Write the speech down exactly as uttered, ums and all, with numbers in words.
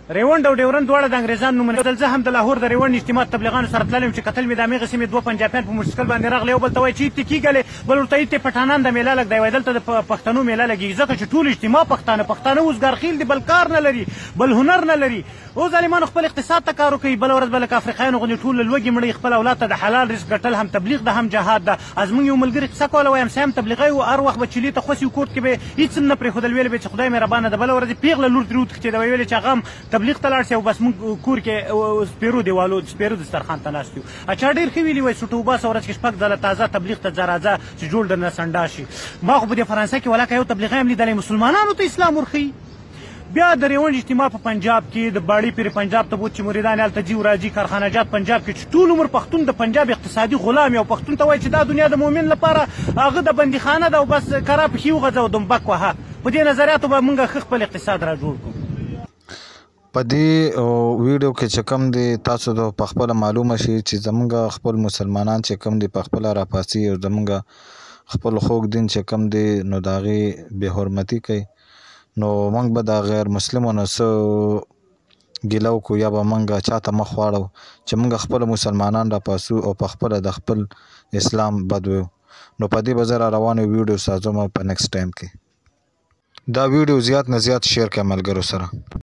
ریوند او ډیورند دواړه د انګریزانو نومونه دل. زه هم د لاهور د ریوند اجتماع تبلیغانو سره تللی یم چې کتل مې د همېغې سیمې دوه پنجابیان په موټرسایکل باندې راغلي، یو بل ته وایي چې ایت کېږلې، بل ورته ایت پټانان د میله لږ دی، وایي دلته د پښتنو میله لګېږي، ځکه چې ټول اجتماع پښتانه پښتانه اوزګارخیل دي، بل کار نه لري، بل هنر نه لري. اوس ظالمانو خپل اقتصاد ته کار وکوي، بله ورځ به لکه افریقایانو غوندې ټول لوږې مړوي، خپل اولاد ته د حلال رزق ګټل هم تبلیغ ده هم جهاد ده. زموږ یو ملګري قصه کوله، وایم سیم تبلیغی و، هر وخت به چیلې ته خوسي کورت کې به هېڅ هم نه پرېښودل، ویل به چې خدای مهربانه ده. بله ورځ یې پېغله لور ترې وتښتېده، ویې ویل چې هغه هم تبلیغ ته لاړ شي او بس موږ کور کې سپېرو دیوالو سپېرو دسترخوان ته ناست یو. اچا ډېر ښه ویلي وایي سوټه وباسه ورځ کې شپږ ځله تازه تبلیغ ته ځه راځه چې جوړ درنه سنډا شي. ما خو په دې فرانسه کې ولاکه یو تبلیغی هم لیدلی مسلمانانو ته اسلام ورښیي. بیا د ریونډ اجتماع په پنجاب کې د باړې پیر پنجاب ته بوت چې مریدان هلته ځي وراځي، کارخانجات پنجاب کې چې ټول عمر پښتون د پنجاب اقتصادي غلام او پښتون ته وایي چې دا دنیا د مؤمن لپاره هغه د بندیخانه ده او بس کرا پښې وغځه او دمبک وهه. په دې نظریاتو به موږ ښه خپل اقتصاد را جوړ کړو. په دې ویډیو کې چې کوم دی تاسو ته په خپله معلومه شي چې زمونږ خپل مسلمانان چې کوم دی په خپله راپاڅي او زمونږ خپل خوږ دین چې کوم دی نو د هغې بې حرمتي کوي، نو موږ به د غیر مسلمانو څه ګیله وکړو یا به موږ چاته مخ واړو چې موږ خپل مسلمانان راپاڅو او په خپله د خپل اسلام بد ویو. نو په دې به زه را روانې ویډیو سازم په نیکسټ ټایم کې. دا ویډیو زیات نه زیات شیر کړئ ملګرو سره.